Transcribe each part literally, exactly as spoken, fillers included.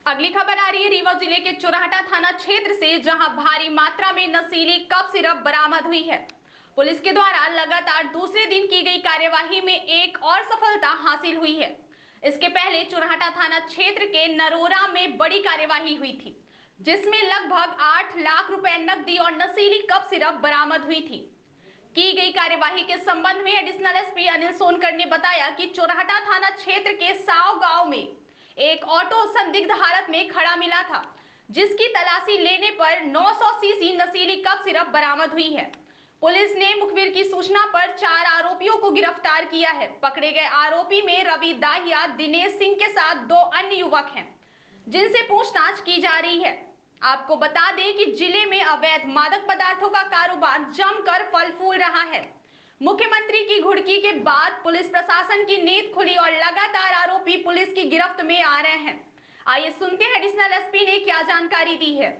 अगली खबर आ रही है रीवा जिले के चुराहटा थाना क्षेत्र से, जहां भारी मात्रा में नशीली कफ सिरप बरामद हुई है। पुलिस के द्वारा लगातार दूसरे दिन की गई कार्यवाही में एक और सफलता हासिल हुई है। इसके पहले चुराहटा थाना क्षेत्र के नरोरा में बड़ी कार्यवाही हुई थी, जिसमें लगभग आठ लाख रुपए नकदी और नशीली कफ सिरप बरामद हुई थी। की गई कार्यवाही के संबंध में एडिशनल एसपी अनिल सोनकर ने बताया कि चुराहटा थाना क्षेत्र के साव गांव में एक ऑटो संदिग्ध हालत में खड़ा मिला था, जिसकी तलाशी लेने पर नौ सौ सीसी नशीली कफ सिरप बरामद हुई है। पुलिस ने मुखबिर की सूचना पर चार आरोपियों को गिरफ्तार किया है। पकड़े गए आरोपी में रवि दाहिया, दिनेश सिंह के साथ दो अन्य युवक हैं, जिनसे पूछताछ की जा रही है। आपको बता दें कि जिले में अवैध मादक पदार्थों का कारोबार जमकर फल फूल रहा है। मुख्यमंत्री की घुड़की के बाद पुलिस प्रशासन की नींद खुली और लगातार आरोपी पुलिस की गिरफ्त में आ रहे हैं। आइए सुनते हैं एडिशनल एसपी ने क्या जानकारी दी है।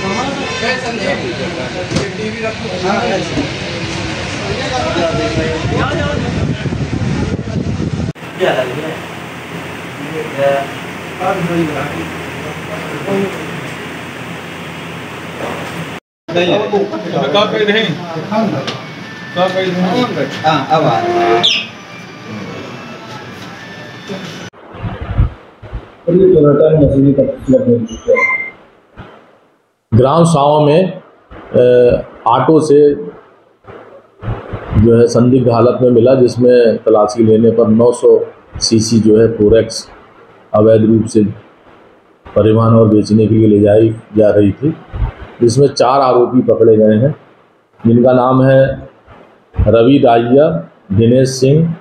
ग्राम साव में ऑटो से जो है संदिग्ध हालत में मिला, जिसमें तलाशी लेने पर नौ सौ सीसी जो है फोरेक्स अवैध रूप से परिवहन और बेचने के लिए ले जाई जा रही थी, जिसमें चार आरोपी पकड़े गए हैं, जिनका नाम है रवि दाहिया, दिनेश सिंह,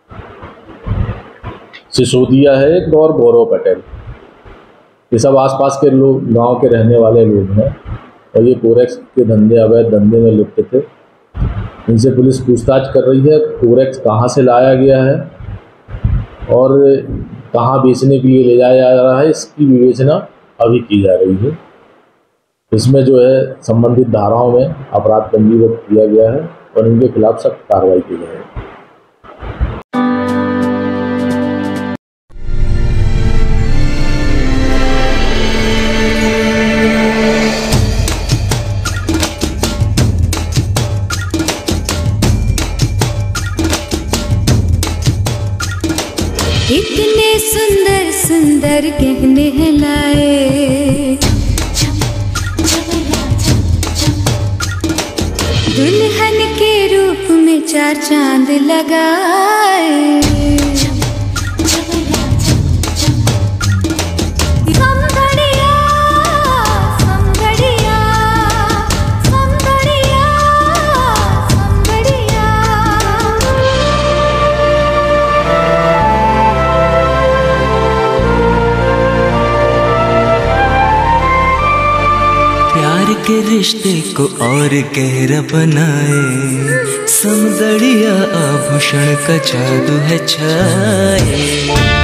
सिसोदिया है एक और गौरव पटेल। ये सब आसपास के लोग, गांव के रहने वाले लोग हैं और ये फोरेक्स के धंधे, अवैध धंधे में लिप्त थे। इनसे पुलिस पूछताछ कर रही है। फोरेक्स कहाँ से लाया गया है और कहाँ बेचने के लिए ले जाया जा रहा है, इसकी विवेचना अभी की जा रही है। इसमें जो है संबंधित धाराओं में अपराध पंजीबद्ध किया गया है और इनके खिलाफ सख्त कार्रवाई की जाएगी। इतने सुंदर सुंदर गहने हैं लाए, दुल्हन के रूप में चार चांद लगाए। प्यार के रिश्ते को और गहरा बनाए, समदड़िया आभूषण का जादू है छाए।